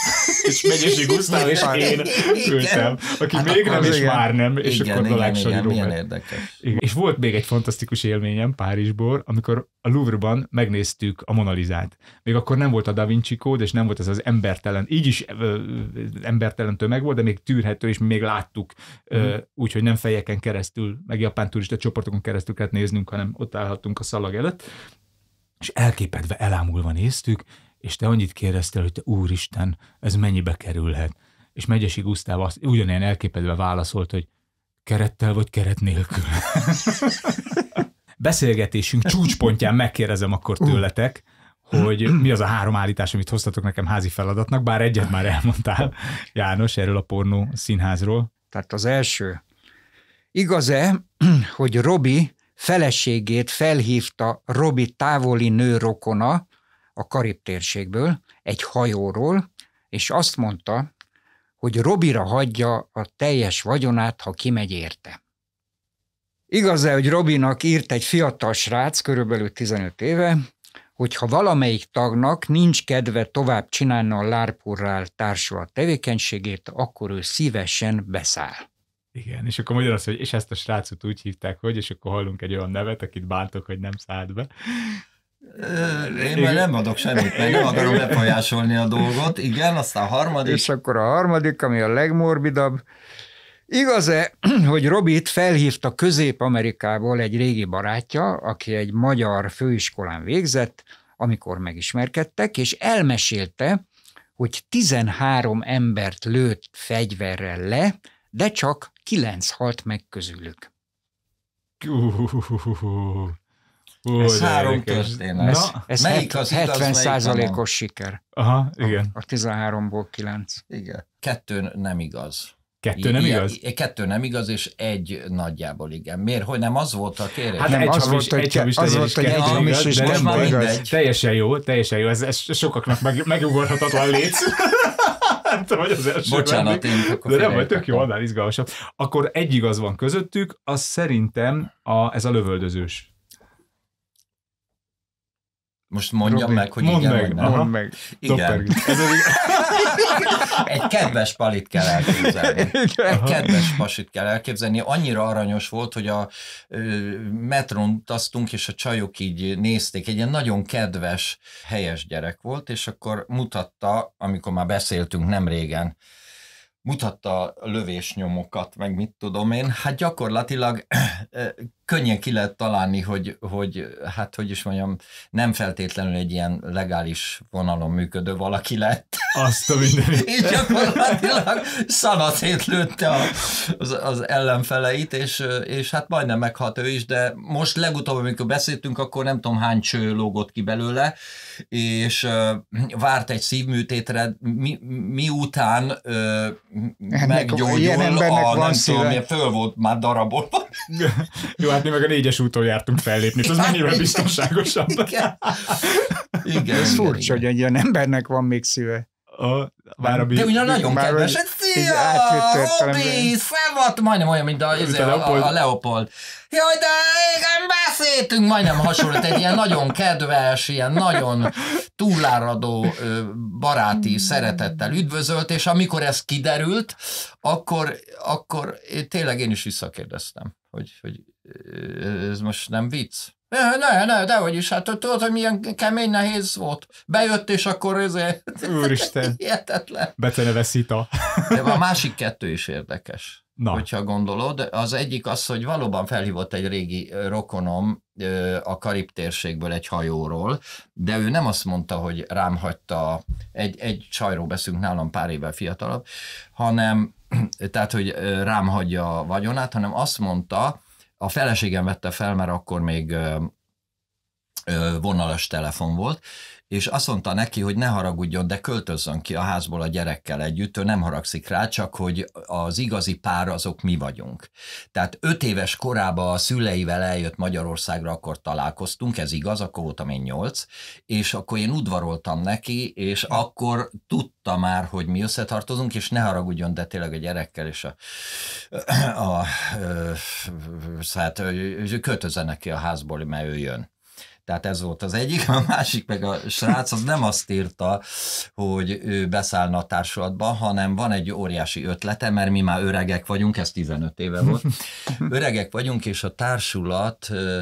és Megyesi Gusztáv és én ültem, aki hát még nem és igen. már nem, és igen, akkor Dolág-Sali Róbert. És volt még egy fantasztikus élményem Párizsból, amikor a Louvre-ban megnéztük a Mona Lisát. Még akkor nem volt a Da Vinci kód, és nem volt ez az embertelen, így is ö, embertelen tömeg volt, de még tűrhető, és mi még láttuk, mm. úgyhogy nem fejeken keresztül, meg japán turista csoportokon keresztül kellett néznünk, hanem ott állhattunk a szalag előtt, és elképedve, elámulva néztük, és te annyit kérdeztél, hogy te úristen, ez mennyibe kerülhet? És Megyesi Gusztáv azt ugyanilyen elképedve válaszolt, hogy kerettel vagy keret nélkül. Beszélgetésünk csúcspontján megkérdezem akkor tőletek, hogy mi az a három állítás, amit hoztatok nekem házi feladatnak, bár egyet már elmondtál, János, erről a pornó színházról. Tehát az első. Igaz-e, hogy Robi feleségét felhívta Robi távoli nőrokona a Karib-térségből, egy hajóról, és azt mondta, hogy Robira hagyja a teljes vagyonát, ha kimegy érte. Igaz-e, hogy Robinak írt egy fiatal srác, körülbelül tizenöt éve, hogy ha valamelyik tagnak nincs kedve tovább csinálni a lárpurrál társulat tevékenységét, akkor ő szívesen beszáll. Igen, és akkor mondja azt, hogy és ezt a srácot úgy hívták, hogy, és akkor hallunk egy olyan nevet, akit bántok, hogy nem szállt be. Én már nem adok semmit, mert nem akarom befolyásolni a dolgot. Igen, aztán a harmadik. És akkor a harmadik, ami a legmorbidabb. Igaz-e, hogy Robit felhívta Közép-Amerikából egy régi barátja, aki egy magyar főiskolán végzett, amikor megismerkedtek, és elmesélte, hogy tizenhárom embert lőtt fegyverrel le, de csak kilenc halt meg közülük. Uh, uh, ez három történet. Ez, ez melyik az hetven százalékos siker. Aha, igen. A tizenháromból kilenc. Igen. Kettő nem igaz. Kettő nem ilyen, igaz? Kettő nem igaz, és egy nagyjából igen. Miért? Hogy nem az volt a kérés? Hát nem, egy az volt, hogy egy az volt, hogy egy igaz, és most már mindegy. Teljesen jó, teljesen jó. Ez, ez sokaknak meg, megugorhatatlan léc. Nem tudom, hogy az első. Bocsánat, én akkor de nem vagy, tök jó, annál izgalmasabb. Akkor egy igaz van közöttük, az szerintem a, ez a lövöldözős. Most mondjam Robi, meg, hogy mondd igen, meg, vagy nem. Mondd meg. Igen. Ez az... Egy kedves palit kell elképzelni. Egy kedves pasit kell elképzelni. Annyira aranyos volt, hogy a metron utaztunk, és a csajok így nézték. Egy ilyen nagyon kedves, helyes gyerek volt, és akkor mutatta, amikor már beszéltünk nem régen, mutatta a lövésnyomokat, meg mit tudom én, hát gyakorlatilag könnyen ki lehet találni, hogy, hogy hát hogy is mondjam, nem feltétlenül egy ilyen legális vonalon működő valaki lett. Azt a mindenit. És gyakorlatilag szanaszét lőtte a, az, az ellenfeleit, és, és hát majdnem meghalt ő is, de most legutóbb, amikor beszéltünk, akkor nem tudom hány cső lógott ki belőle, és uh, várt egy szívműtétre, mi, miután uh, meggyógyul a, nem tudom, föl volt már darabolva. Jó, hát mi meg a négyes úton jártunk fellépni, az mennyivel biztonságosabb. Igen. Igen, ez igen, furcsa, igen. Hogy egy ilyen embernek van még szíve. A, már a de ugyan nagyon kedves, hogy szia, Robi, szevat, majdnem olyan, mint a, a, Leopold. a, a Leopold. Jaj, de igen, beszéltünk, majdnem hasonlít, egy ilyen nagyon kedves, ilyen nagyon túláradó, baráti szeretettel üdvözölt, és amikor ez kiderült, akkor, akkor tényleg én is visszakérdeztem, hogy, hogy ez most nem vicc. Ne, ne, ne, dehogy is, hát tudod, hogy milyen kemény, nehéz volt. Bejött, és akkor ezért... Úristen. Hihetetlen. Beceneve szita. De a másik kettő is érdekes, na, hogyha gondolod. Az egyik az, hogy valóban felhívott egy régi rokonom a Karib-térségből egy hajóról, de ő nem azt mondta, hogy rám hagyta, egy, egy csajról beszélünk, nálam pár évvel fiatalabb, hanem, tehát, hogy rám hagyja a vagyonát, hanem azt mondta, a feleségem vette fel, mert akkor még ö, ö, vonalas telefon volt, és azt mondta neki, hogy ne haragudjon, de költözzön ki a házból a gyerekkel együtt, ő nem haragszik rá, csak hogy az igazi pár azok mi vagyunk. Tehát öt éves korában a szüleivel eljött Magyarországra, akkor találkoztunk, ez igaz, akkor voltam én nyolc, és akkor én udvaroltam neki, és akkor tudta már, hogy mi összetartozunk, és ne haragudjon, de tényleg a gyerekkel, és a, a, a, a hát költözzenek ki a házból, mert ő jön. Tehát ez volt az egyik, a másik meg a srác az nem azt írta, hogy ő beszállna a társulatba, hanem van egy óriási ötlete, mert mi már öregek vagyunk, ez tizenöt éve volt, öregek vagyunk, és a társulat ö,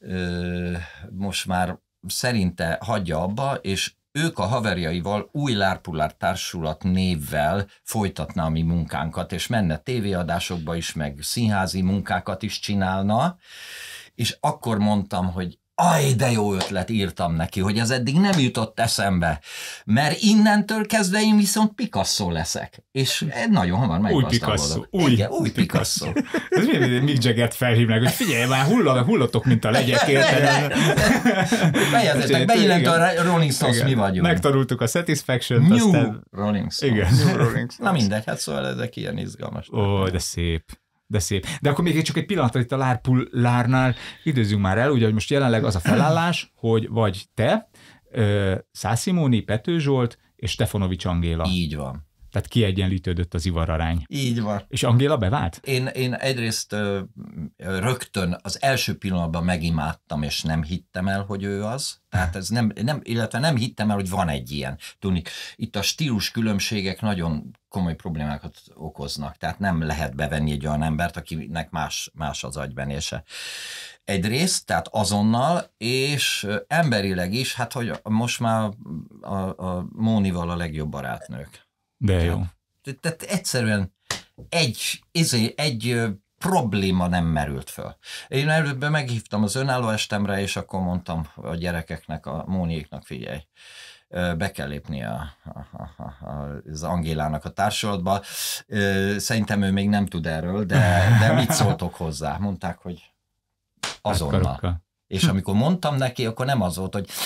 ö, most már szerinte hagyja abba, és ők a haverjaival új Lárpullár társulat névvel folytatná a mi munkánkat, és menne tévéadásokba is, meg színházi munkákat is csinálna, és akkor mondtam, hogy aj, de jó ötlet, írtam neki, hogy ez eddig nem jutott eszembe, mert innentől kezdve én viszont Picasso leszek. És nagyon hamar meggazdagodok. Új Picasso. Új, Igen, új Picasso. Ez miért Mick Jaggert felhívnak, hogy figyelj, már hullak, hullottok, mint a legyek, érted? Fejezetek, beillent a Rolling Stones, mi vagyunk. Megtanultuk a Satisfaction-t, New aztán... Rolling Stones. Igen. New Rolling Stones. Na mindegy, hát szóval ezek ilyen izgalmas. Ó, de szép. De szép. De akkor még csak egy pillanatra itt a Lárpullárnál időzzünk már el, ugye, hogy most jelenleg az a felállás, hogy vagy te, Szász Simoni, Pető Zsolt és Stefanovics Angéla. Így van. Tehát kiegyenlítődött az ivararány. Így van. És Angéla bevált? Én, én egyrészt ö, rögtön az első pillanatban megimádtam, és nem hittem el, hogy ő az. Tehát ez nem, nem, illetve nem hittem el, hogy van egy ilyen. Tudni, itt a stílus különbségek nagyon komoly problémákat okoznak. Tehát nem lehet bevenni egy olyan embert, akinek más, más az agybenése. Egyrészt, tehát azonnal, és emberileg is, hát hogy most már a, a Mónival a legjobb barátnők. De jó. Tehát, tehát egyszerűen egy, egy, egy probléma nem merült föl. Én előbb meghívtam az önálló estemre, és akkor mondtam a gyerekeknek, a Móniéknak, figyelj, be kell lépni a, a, a, az Angélának a társulatba. Szerintem ő még nem tud erről, de, de mit szóltok hozzá? Mondták, hogy azonnal. És amikor mondtam neki, akkor nem az volt, hogy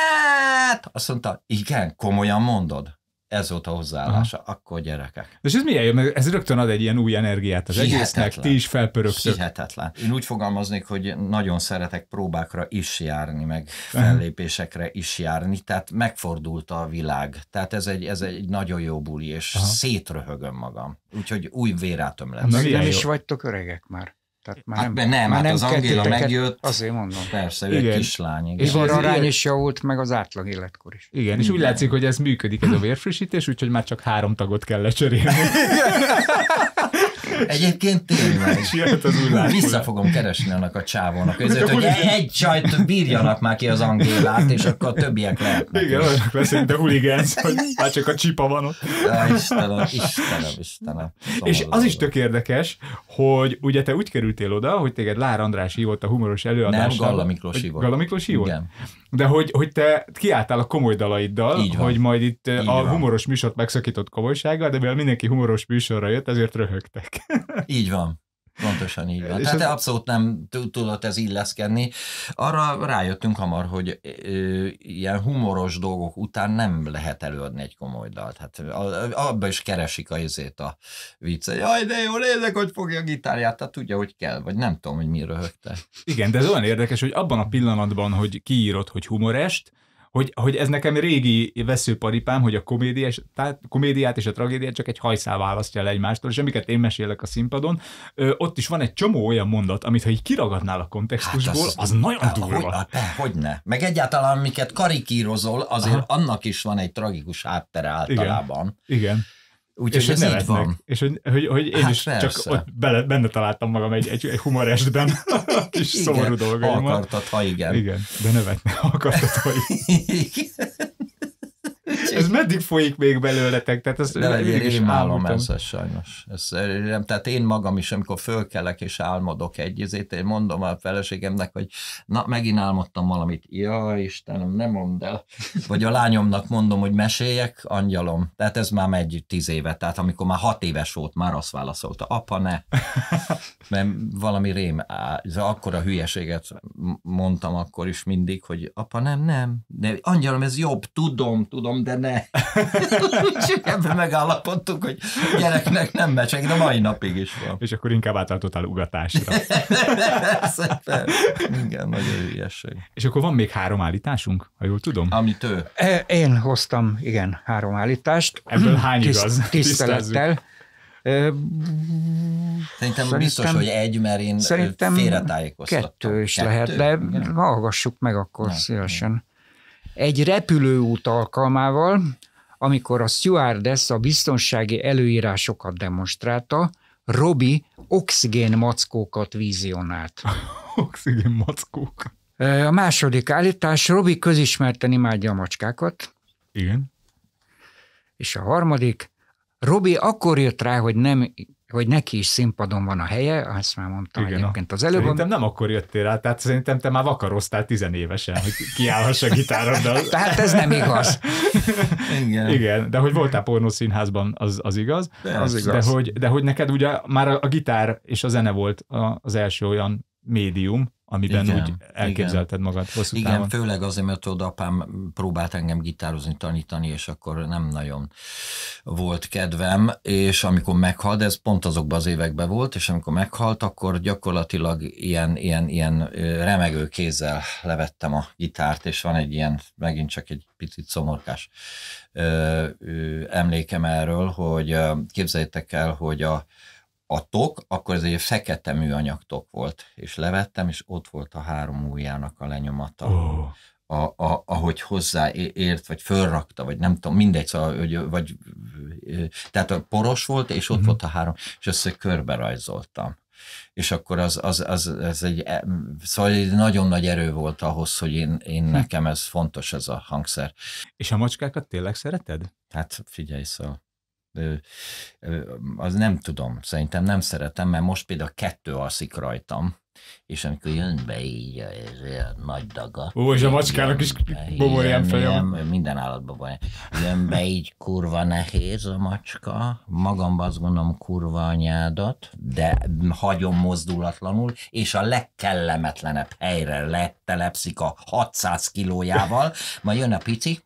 hát, azt mondta, igen, komolyan mondod. Ez volt a hozzáállása, aha. Akkor gyerekek. És ez milyen jó, mert ez rögtön ad egy ilyen új energiát az hihetetlen. Egésznek, ti is felpörögtök. Hihetetlen. Én úgy fogalmaznék, hogy nagyon szeretek próbákra is járni, meg fellépésekre is járni, tehát megfordult a világ. Tehát ez egy, ez egy nagyon jó buli, és aha. Szétröhögöm magam. Úgyhogy új vérátom lesz. Meg nem is vagytok öregek már. Tehát már hát, nem, nem, már hát nem az Angéla megjött. Azért mondom. Persze, ő egy kislány. Igen. És az arány is javult, meg az átlag életkor is. Igen, és igen. Úgy látszik, hogy ez működik, ez a vérfrissítés, úgyhogy már csak három tagot kell lecserélni. Egyébként tényleg. Vissza fogom keresni annak a csávónak. Ezért, hogy egy csajt bírjanak már ki az Angélát, és akkor a többiek lehetnek. Igen, olyanok leszünk, de huligánsz, hogy már csak a csipa van ott. Ja, Istenem, Istenem, Istenem. Szomorú és az is tök érdekes, hogy ugye te úgy kerültél oda, hogy téged Lár András hívott a humoros előadásra. Nem, Galla Miklós hívott. Galla Miklós hívott? Igen. De hogy, hogy te kiálltál a komoly dalaiddal, hogy majd itt így a van. Humoros műsort megszakított komolysággal, de mivel mindenki humoros műsorra jött, ezért röhögtek. Így van. Pontosan így van. Tehát az... abszolút nem tudott ez illeszkedni. Arra rájöttünk hamar, hogy ö, ilyen humoros dolgok után nem lehet előadni egy komoly dalt. Hát abba is keresik a izét a viccet. Jaj, de jó, nézzek, hogy fogja a gitárját, tehát tudja, hogy kell, vagy nem tudom, hogy mi röhögte. Igen, de ez olyan érdekes, hogy abban a pillanatban, hogy kiírod, hogy humorest, Hogy, hogy ez nekem régi veszőparipám, hogy a komédiás, tehát komédiát és a tragédiát csak egy hajszál választja el egymástól, és amiket én mesélek a színpadon, ö, ott is van egy csomó olyan mondat, amit ha így kiragadnál a kontextusból, hát az, az nagyon durva. Hogy, hogyne. Meg egyáltalán, amiket karikírozol, azért aha. annak is van egy tragikus háttere általában. Igen. Igen. Úgyhogy és ez így van. És hogy, hogy, hogy én hát is persze. Csak ott bele, benne találtam magam egy, egy, egy humorestben, kis szomorú dolgaimmal. Ha akartad, ha igen. Igen, de nevetne, ha akartad, ha igen. Ez meddig folyik még belőletek? Tehát ezt de én, én imálom ezt sajnos. Ez, tehát én magam is, amikor fölkelek és álmodok egy izét, én mondom a feleségemnek, hogy na, megint álmodtam valamit. Ja, Istenem, nem mondd el. Vagy a lányomnak mondom, hogy meséljek, angyalom. Tehát ez már megy tíz éve. Tehát amikor már hat éves volt, már azt válaszolta. Apa, ne. Mert valami rém, akkora hülyeséget mondtam akkor is mindig, hogy apa, nem, nem. De angyalom, ez jobb, tudom, tudom, de ne. Csak ebben megállapodtunk, hogy gyereknek nem mecsek, de mai napig is van. És akkor inkább átálltottál ugatásra. Persze, igen, nagyon hülyeség. És akkor van még három állításunk, ha jól tudom? Amit ő. Én hoztam, igen, három állítást. Ebből hány igaz? Tisztelettel. Szerintem biztos, hogy egy, mert én félretájékoztattam. Kettő is kettő? lehet, de igen. Hallgassuk meg akkor Na, szívesen. Igen. Egy repülőút alkalmával, amikor a stewardess a biztonsági előírásokat demonstrálta, Robi oxigén mackókat vizionált. Oxigén mackók. A második állítás, Robi közismerten imádja a macskákat. Igen. És a harmadik, Robi akkor jött rá, hogy, nem, hogy neki is színpadon van a helye, azt már mondtam Igen, egyébként az előbb. Szerintem nem akkor jöttél rá, tehát szerintem te már vakaroztál tizenévesen, hogy kiállhass a gitároddal. Tehát ez nem igaz. Igen. Igen, de hogy voltál pornószínházban, az, az igaz. De, az igaz. De hogy, de hogy neked ugye már a gitár és a zene volt az első olyan médium, amiben igen, úgy elképzelted igen. magad hosszú Igen, távon. Főleg azért, mert oda apám próbált engem gitározni, tanítani, és akkor nem nagyon volt kedvem, és amikor meghalt, ez pont azokban az években volt, és amikor meghalt, akkor gyakorlatilag ilyen, ilyen, ilyen remegő kézzel levettem a gitárt, és van egy ilyen, megint csak egy picit szomorkás ö, ö, emlékem erről, hogy képzeljétek el, hogy a A tok, akkor ez egy fekete műanyag tok volt, és levettem, és ott volt a három ujjának a lenyomata, oh. a, a, ahogy hozzáért, vagy fölrakta, vagy nem tudom, mindegy, szóval, vagy, vagy, tehát a poros volt, és ott uh-huh. volt a három, és ezt körbe rajzoltam. És akkor az, az, az, az egy, szóval egy nagyon nagy erő volt ahhoz, hogy én, én nekem ez fontos, ez a hangszer. És a macskákat tényleg szereted? Hát figyelj, szóval. Az nem tudom, szerintem nem szeretem, mert most például kettő alszik rajtam, és amikor jön be így a nagy daga. Ó, és a macskának is bobolján fejem. Minden állatban van. Jön be így kurva nehéz a macska, magamban azt gondolom kurva anyádat, de hagyom mozdulatlanul, és a legkellemetlenebb helyre letelepszik a hatszáz kilójával, majd jön a pici,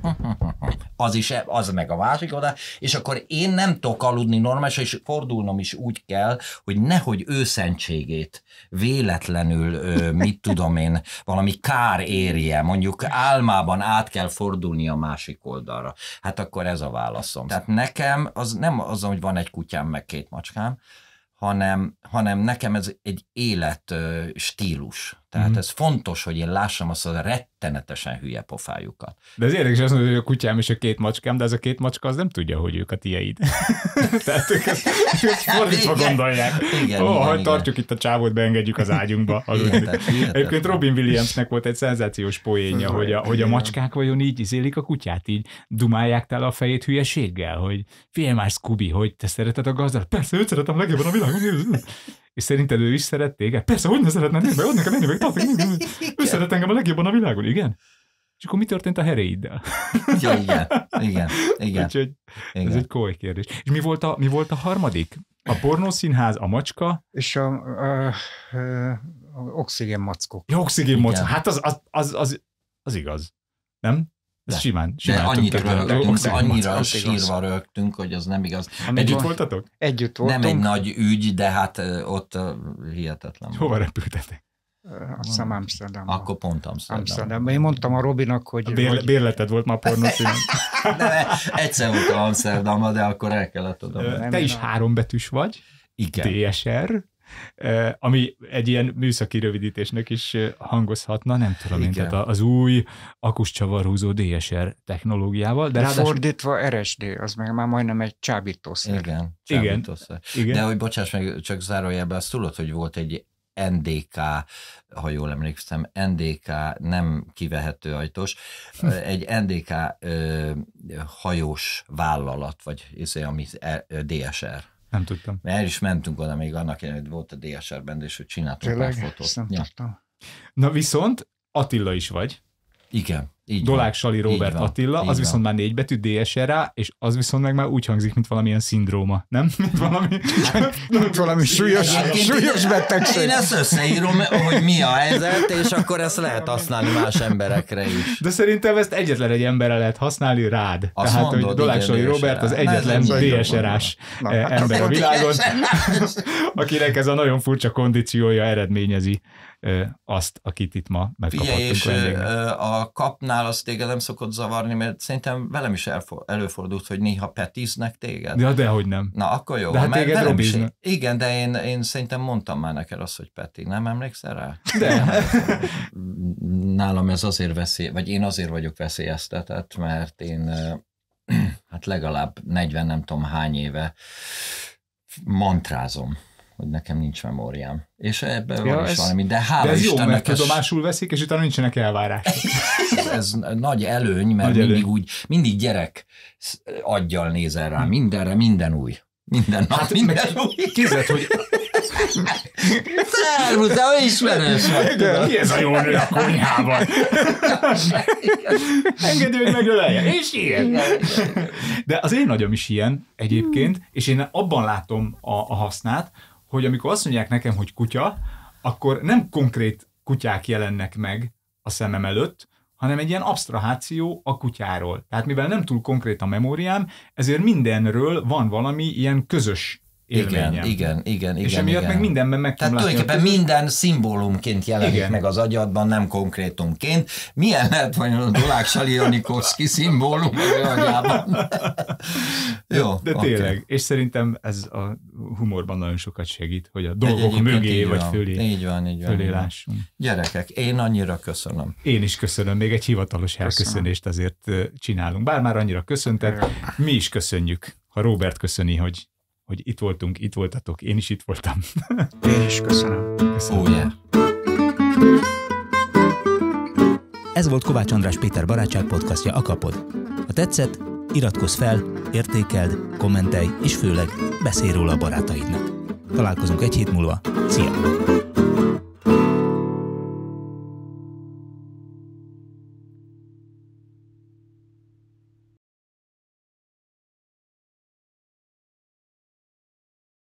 az is, az meg a másik oda, és akkor én nem tudok aludni normálisan, és fordulnom is úgy kell, hogy nehogy őszentségét véletlenül, mit tudom én, valami kár érje, mondjuk álmában át kell fordulni a másik oldalra. Hát akkor ez a válaszom. Tehát nekem az nem az, hogy van egy kutyám, meg két macskám, hanem, hanem nekem ez egy élet stílus. Tehát mm-hmm. ez fontos, hogy én lássam azt a rettenetesen hülye pofájukat. De ez érdekes, azt mondod, hogy a kutyám és a két macskám, de ez a két macska az nem tudja, hogy ők a tieid. Tehát ők ezt, ezt fordítva gondolják. Igen, oh, igen, ha igen. tartjuk itt a csávót, beengedjük az ágyunkba. Egyébként Robin Williamsnek volt egy szenzációs poénja, hogy a, hogy a macskák vajon így izélik a kutyát, így dumálják tele a fejét hülyeséggel, hogy figyelj már, Scooby, hogy te szereted a gazdát? Persze, őt szeretem legjobban a világon. És szerinted ő is szeret téged? Persze, hogy ne szeretne, nézd meg, ott nekem menni meg, tartok, ő szeret engem a legjobban a világon, igen? És akkor mi történt a heréiddel? Ja, igen, igen, igen. Úgyhogy igen. Ez egy komoly kérdés. És mi volt a, mi volt a harmadik? A pornószínház, a macska? És a, a, a, a oxigén mackó. Ja, oxigén mackó. Hát az, az, az, az, az igaz. Nem? Ez de, simán, simán. De annyira rögtünk, annyira sírva rögtünk, hogy az nem igaz. Együtt voltatok? Együtt voltunk. Nem egy nagy ügy, de hát ott hihetetlen. Hova repültetek? Azt hiszem Amsterdamban. Akkor pont Amsterdam. Amsterdamban. Én mondtam a Robinak, hogy... A bér, bérleted volt ma a pornószínen. Egyszer voltam Amsterdamban, de akkor el kellett oda. Te is hárombetűs vagy. Igen. dé es er. Ami egy ilyen műszaki rövidítésnek is hangozhatna, nem tudom én, tehát az új akuscsavarhúzó dé es er technológiával. De, de ráadásul... fordítva er es dé, az meg már majdnem egy csábítószer. Igen, csábítószer. Igen. De hogy bocsáss meg, csak zárójelben, azt tudod, hogy volt egy en dé ká, ha jól emlékszem, en dé ká nem kivehető ajtós, egy en dé ká ö, hajós vállalat, vagy ami dé es er. Nem tudtam. Mert el is mentünk oda még annak, hogy volt a dé es er-ben, és hogy csináltunk pár fotót. Ja. Na viszont Attila is vagy. Igen. Így Dolák Sali Róbert Attila, az van. Viszont már négy betű dé es er-á, és az viszont meg már úgy hangzik, mint valamilyen szindróma, nem? Mint valami, mint valami súlyos, súlyos betegség. Én ezt összeírom, hogy mi a helyzet, és akkor ezt lehet használni más emberekre is. De szerintem ezt egyetlen egy emberre lehet használni rád. Azt Tehát, mondod, hogy Dolák Sali Róbert az egyetlen dé es er-ás ember a világon, akinek ez a nagyon furcsa kondíciója eredményezi azt, akit itt ma megkaphattunk vendégnek. A kapnál azt téged nem szokott zavarni, mert szerintem velem is előfordult, hogy néha petiznek téged. Ja, dehogy nem. Na, akkor jó. De hát téged robiznak. Igen, de én, én szerintem mondtam már neked azt, hogy Peti. Nem emlékszel rá? De. Nálam ez azért veszély, vagy én azért vagyok veszélyeztetett, mert én hát legalább negyven nem tudom hány éve mantrázom, hogy nekem nincs memóriám. És ebben ja, van is ez, valami, de hála de ez Istennek... jó, mert es... tudomásul veszik, és utána nincsenek elvárások. ez, ez nagy előny, mert nagy mindig előny. úgy, mindig gyerek aggyal nézel rá, mindenre, minden új. Minden nap, hát, minden új. Képzeld, hogy... Szervusz, te ismerős vagy. Ki ez a jó nő a konyhában? Engedj, hogy megöleljen. És ilyen. De az én agyam is ilyen egyébként, és én abban látom a, a hasznát, hogy amikor azt mondják nekem, hogy kutya, akkor nem konkrét kutyák jelennek meg a szemem előtt, hanem egy ilyen absztraháció a kutyáról. Tehát mivel nem túl konkrét a memóriám, ezért mindenről van valami ilyen közös élményem. Igen, igen, igen. És emiatt igen. meg mindenben meg Tehát tulajdonképpen minden szimbólumként jelenik igen. meg az agyadban, nem konkrétumként. Milyen lehet vajon a Dolák Sali Janikovszky szimbólum az agyában? Jó, de okay. tényleg, és szerintem ez a humorban nagyon sokat segít, hogy a dolgok mögé vagy fölé, így van, így van, fölé lássunk. Gyerekek, én annyira köszönöm. Én is köszönöm, még egy hivatalos elköszönést azért csinálunk. Bár már annyira köszönted, mi is köszönjük. Ha Róbert köszöni, hogy hogy itt voltunk, itt voltatok, én is itt voltam. Én is köszönöm. köszönöm. Oh, yeah. Ez volt Kovács András Péter barátság podcastja, a Kapod. Ha tetszett, iratkozz fel, értékeld, kommentelj, és főleg beszélj róla a barátaidnak. Találkozunk egy hét múlva. Szia!